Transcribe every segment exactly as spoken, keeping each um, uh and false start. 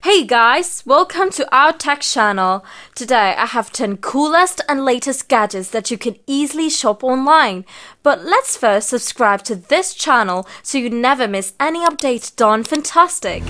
Hey guys, welcome to our tech channel. Today I have ten coolest and latest gadgets that you can easily shop online. But let's first subscribe to this channel so you never miss any updates done fantastic.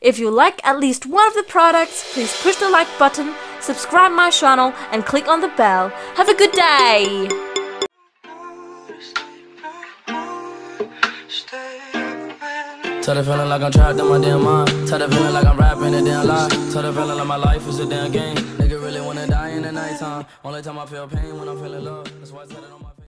If you like at least one of the products, please push the like button, subscribe my channel, and click on the bell. Have a good day! Tell the feeling like I'm trapped in my damn mind. Tell the feeling like I'm rapping a damn lie. Tell the feeling like my life is a damn game. Nigga really wanna die in the nighttime. Only time I feel pain when I'm feeling love. That's why I tell it on my